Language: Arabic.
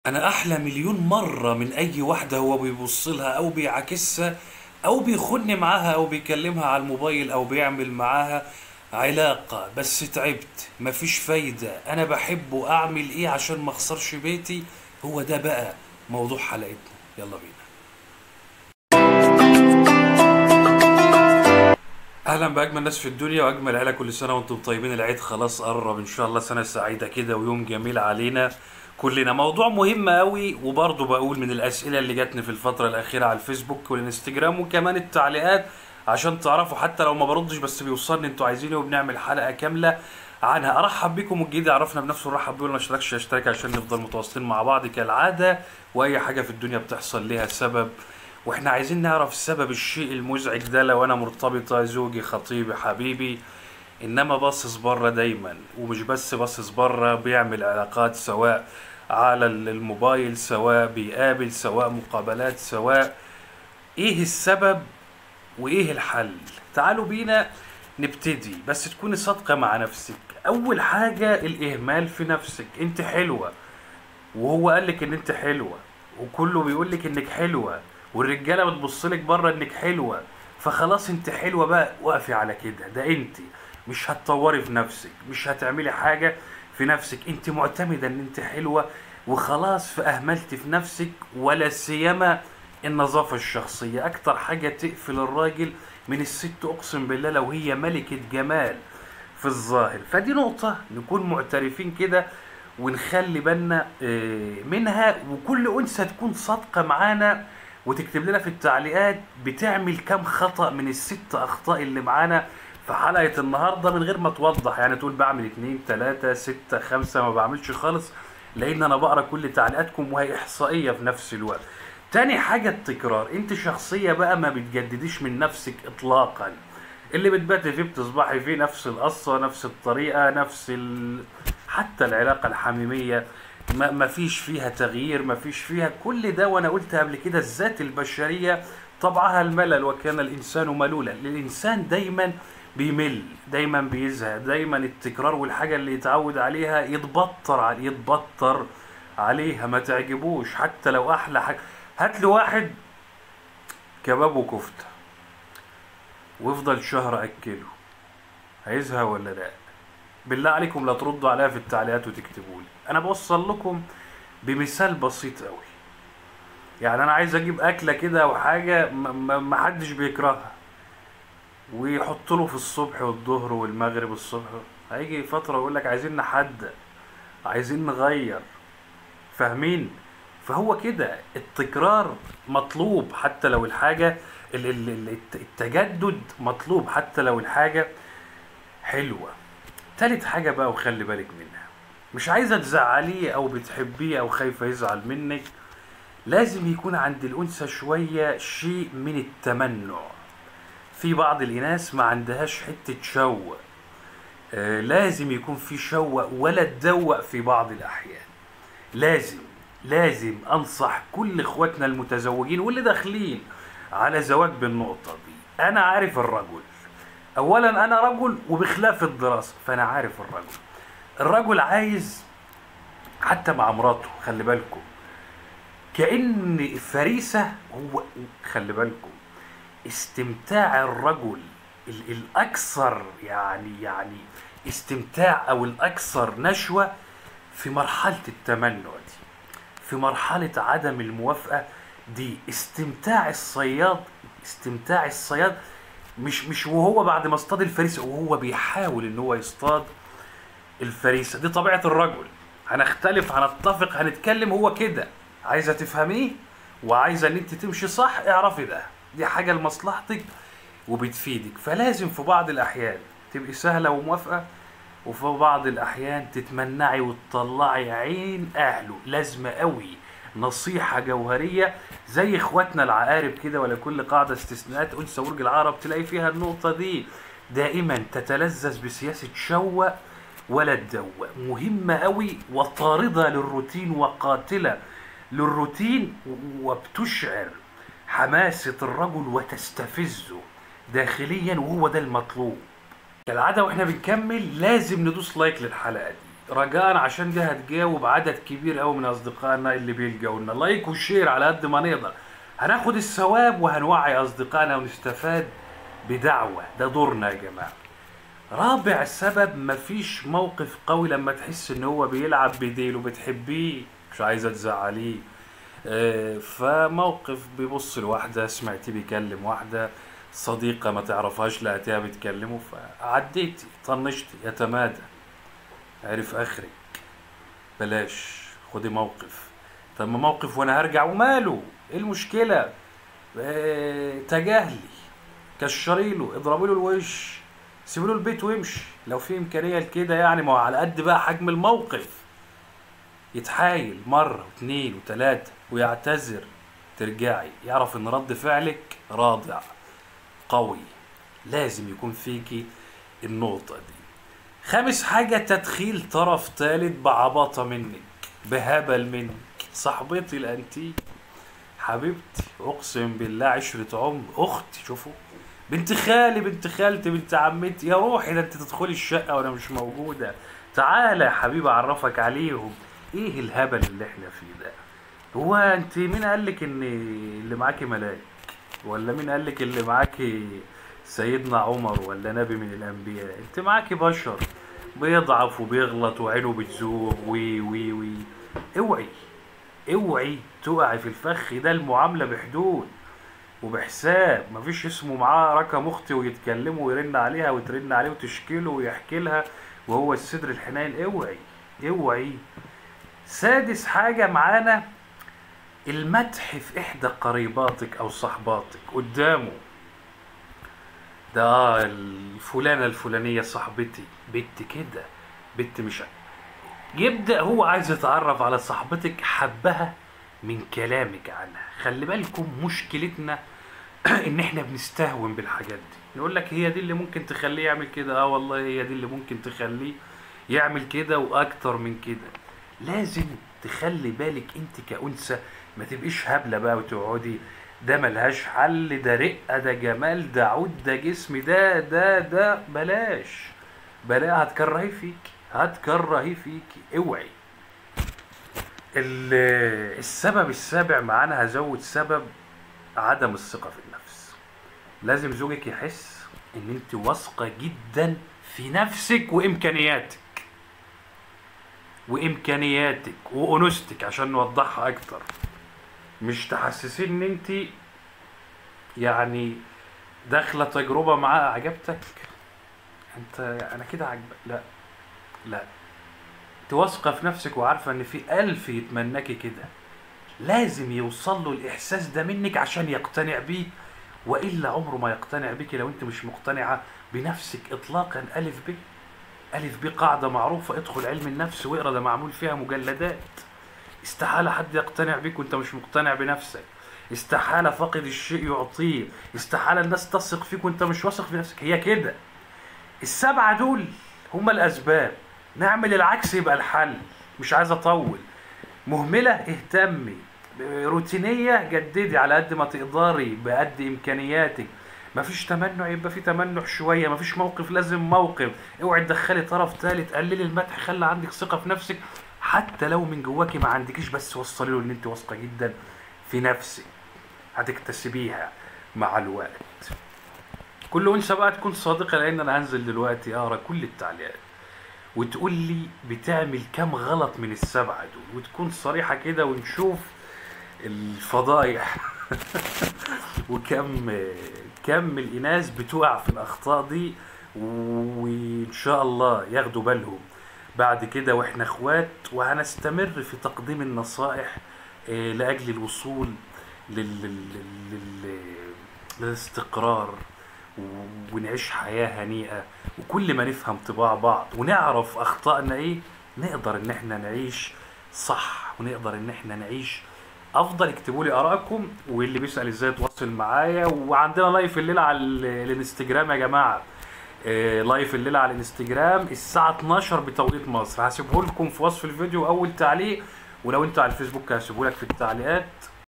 انا احلى مليون مرة من اي واحدة هو بيبص لها او بيعاكسها او بيخن معاها او بيكلمها على الموبايل او بيعمل معاها علاقة. بس تعبت، مفيش فايدة. انا بحبه، اعمل ايه عشان ما اخسرش بيتي؟ هو ده بقى موضوع حلقتنا. يلا بينا. اهلا باجمل ناس في الدنيا واجمل عيله، كل سنه وانتم طيبين. العيد خلاص قرب، ان شاء الله سنه سعيده كده ويوم جميل علينا كلنا. موضوع مهم قوي، وبرضه بقول من الاسئله اللي جاتني في الفتره الاخيره على الفيسبوك والانستجرام وكمان التعليقات، عشان تعرفوا حتى لو ما بردش بس بيوصلني انتوا عايزينه، وبنعمل حلقه كامله عنها. ارحب بكم، والجديد يعرفنا بنفسه نرحب بيه، واللي ما اشتركش يشترك عشان نفضل متواصلين مع بعض كالعاده. واي حاجه في الدنيا بتحصل ليها سبب، واحنا عايزين نعرف سبب الشيء المزعج ده. لو انا مرتبطة، زوجي، خطيبي، حبيبي، انما باصص بره دايما، ومش بس باصص بره، بيعمل علاقات سواء على الموبايل، سواء بيقابل، سواء مقابلات، سواء ايه السبب وايه الحل؟ تعالوا بينا نبتدي، بس تكوني صادقة مع نفسك. اول حاجة الاهمال في نفسك. انت حلوة، وهو قالك ان انت حلوة، وكله بيقولك انك حلوة، والرجالة بتبصلك بره انك حلوة. فخلاص انت حلوة بقى، وقفي على كده. ده انت مش هتطوري في نفسك، مش هتعملي حاجة في نفسك. انت معتمدة ان انت حلوة وخلاص، فاهملت في نفسك. ولا سيما النظافة الشخصية، اكتر حاجة تقفل الراجل من الست، اقسم بالله لو هي ملكة جمال في الظاهر. فدي نقطة نكون معترفين كده ونخلي بالنا منها. وكل أنثى تكون صادقة معانا وتكتب لنا في التعليقات بتعمل كم خطأ من الست أخطاء اللي معانا في حلقة النهاردة، من غير ما توضح. يعني تقول بعمل 2 3 6 5، ما بعملش خالص، لأن أنا بقرأ كل تعليقاتكم وهي إحصائية في نفس الوقت. تاني حاجة التكرار. انت شخصية بقى ما بتجدديش من نفسك اطلاقا. اللي بتباتي فيه بتصبحي فيه، نفس القصة، نفس الطريقة، حتى العلاقة الحميمية ما فيش فيها تغيير، ما فيش فيها كل ده. وانا قلت قبل كده الذات البشرية طبعها الملل، وكان الانسان ملولا. الانسان دايما بيمل، دايما بيزهق، دايما التكرار والحاجة اللي يتعود عليها يتبطر عليها، ما تعجبوش حتى لو احلى حاجة. هات له واحد كباب وكفتة وافضل شهر اكله، هيزهق ولا لا؟ بالله عليكم لا تردوا عليها في التعليقات وتكتبوا لي. انا بوصل لكم بمثال بسيط قوي. يعني انا عايز اجيب اكله كده او حاجه ما حدش بيكرهها، ويحط له في الصبح والظهر والمغرب الصبح، هيجي فتره يقول لك عايزين نحدى، عايزين نغير. فاهمين؟ فهو كده التكرار مطلوب حتى لو الحاجه، التجدد مطلوب حتى لو الحاجه حلوه. تالت حاجة بقى، وخلي بالك منها، مش عايزة تزعليه أو بتحبيه أو خايفة يزعل منك، لازم يكون عند الأنثى شوية شيء من التمنع. في بعض الإناث ما عندهاش حتة شوق. لازم يكون في شوق ولا تدوق في بعض الأحيان. لازم لازم أنصح كل إخواتنا المتزوجين واللي داخلين على زواج بالنقطة دي. أنا عارف الرجل، اولا انا رجل وبخلاف الدراسة، فانا عارف الرجل عايز حتى مع مراته، خلي بالكم، كأن فريسة. هو خلي بالكم، استمتاع الرجل الاكثر يعني استمتاع او الاكثر نشوة في مرحلة التمنع دي، في مرحلة عدم الموافقة دي. استمتاع الصياد مش وهو بعد ما اصطاد الفريسة، وهو بيحاول ان هو يصطاد الفريسة. دي طبيعة الرجل. هنختلف، هنتفق، هنتكلم، هو كده. عايزة تفهميه وعايزة ان انت تمشي صح، اعرفي ده، دي حاجة لمصلحتك وبتفيدك. فلازم في بعض الاحيان تبقي سهلة وموافقة، وفي بعض الاحيان تتمنعي وتطلعي عين اهله. لازمة قوي، نصيحة جوهرية. زي اخواتنا العقارب كده، ولكل قاعدة استثناءات. انثى برج العقرب تلاقي فيها النقطة دي دائما تتلذذ بسياسة شوق ولا تدوق. مهمة قوي وطاردة للروتين وقاتلة للروتين، وبتشعر حماسة الرجل وتستفزه داخليا، وهو ده المطلوب. كالعادة واحنا بنكمل لازم ندوس لايك للحلقة دي. رجاء عشان دي هتجاوب عدد كبير قوي من اصدقائنا اللي بيلجأوا لنا، لايك وشير على قد ما نقدر، هناخد الثواب وهنوعي اصدقائنا ونستفاد بدعوة، ده دورنا يا جماعة. رابع سبب، مفيش موقف قوي لما تحس ان هو بيلعب بديله، بتحبيه مش عايزة تزعليه. فموقف بيبص لواحدة، سمعتيه بيكلم واحدة صديقة ما تعرفهاش لقيتيها بتكلمه، فعديتي طنشتي، يتمادى، عرف اخرك، بلاش خدي موقف. طب ما موقف وانا هرجع وماله، ايه المشكلة؟ تجاهلي، كشريله، اضربي له الوش، سيبوا له البيت وامشي لو في امكانيه لكده يعني. ما هو على قد بقى حجم الموقف، يتحايل مره واثنين وثلاثه ويعتذر، ترجعي يعرف ان رد فعلك رادع قوي. لازم يكون فيكي النقطه دي. خامس حاجه، تدخيل طرف ثالث بعباطه منك، بهبل منك. صاحبتي الانتي، حبيبتي، اقسم بالله عشرة عمر، اختي، شوفوا، بنت خالي، بنت خالتي، بنت عمتي، يا روحي ده انت تدخلي الشقة وانا مش موجودة، تعالى يا حبيبي اعرفك عليهم. ايه الهبل اللي احنا فيه ده؟ هو انت مين قالك ان اللي معاكي ملاك؟ ولا مين قالك اللي معاكي سيدنا عمر ولا نبي من الانبياء؟ انت معاكي بشر بيضعف وبيغلط وعينه بتزوغ وي وي وي. اوعي اوعي تقعي في الفخ ده. المعاملة بحدود وبحساب، مفيش اسمه معاه رقم اختي ويتكلموا ويرن عليها وترن عليه وتشكيله ويحكي لها وهو الصدر الحنين. اوعي اوعي. سادس حاجة معانا، المدح في احدى قريباتك او صحباتك قدامه. ده الفلانة الفلانية صاحبتي، بنت كده، بنت مش يبدأ هو عايز يتعرف على صاحبتك، حبها من كلامك عنها. خلي بالكم مشكلتنا ان احنا بنستهون بالحاجات دي، نقول لك هي دي اللي ممكن تخليه يعمل كده، والله هي دي اللي ممكن تخليه يعمل كده واكتر من كده. لازم تخلي بالك انت كأنثى، ما تبقيش هبلة بقى وتقعدي ده ملهاش حل، ده رقة، ده جمال، ده عود، ده جسم، ده بلاش بلاش، هتكرهي فيك، هتكرهي فيك. اوعي. السبب السابع معانا، هزود سبب، عدم الثقة في النفس. لازم زوجك يحس ان انت واثقة جدا في نفسك وامكانياتك وانوثتك، عشان نوضحها اكتر. مش تحسسين ان انت يعني داخلة تجربة معاه عجبتك، انت انا كده عجبك، لا لا، انت واثقة في نفسك وعارفة ان في 1000 يتمناكي كده. لازم يوصل له الاحساس ده منك عشان يقتنع بيه، والا عمره ما يقتنع بيكي لو انت مش مقتنعة بنفسك اطلاقا. الف ب قاعدة معروفة، ادخل علم النفس واقرا، ده معمول فيها مجلدات. استحالة حد يقتنع بيك وانت مش مقتنع بنفسك، استحالة فاقد الشيء يعطيه، استحالة الناس تثق فيك وانت مش واثق في نفسك. هي كده. السبعة دول هما الاسباب، نعمل العكس يبقى الحل. مش عايز اطول. مهملة، اهتمي. روتينية، جددي على قد ما تقدري بقد امكانياتك. مفيش تمنع يبقى في تمنع شوية، مفيش موقف لازم موقف. اوعي تدخلي طرف ثالث، قللي المدح، خلي عندك ثقة في نفسك حتى لو من جواكي ما عندكيش، بس وصلي له ان انت واثقة جدا في نفسك، هتكتسبيها مع الوقت. كل انثى بقى تكون صادقة، لان انا هنزل دلوقتي اقرا كل التعليقات وتقول لي بتعمل كام غلط من السبعة دول، وتكون صريحة كده ونشوف الفضايح كم الإناث بتقع في الأخطاء دي، وإن شاء الله ياخدوا بالهم بعد كده. وإحنا إخوات، وهنستمر في تقديم النصائح لأجل الوصول للاستقرار، ونعيش حياة هنيئة. وكل ما نفهم طباع بعض ونعرف أخطائنا إيه، نقدر إن إحنا نعيش صح، ونقدر إن إحنا نعيش أفضل. اكتبوا لي آرائكم، واللي بيسأل إزاي يتواصل معايا. وعندنا لايف الليلة على الانستجرام يا جماعة، لايف الليلة على الانستجرام الساعة 12 بتوقيت مصر. هسيبه لكم في وصف الفيديو أول تعليق، ولو أنت على الفيسبوك هسيبه لك في التعليقات.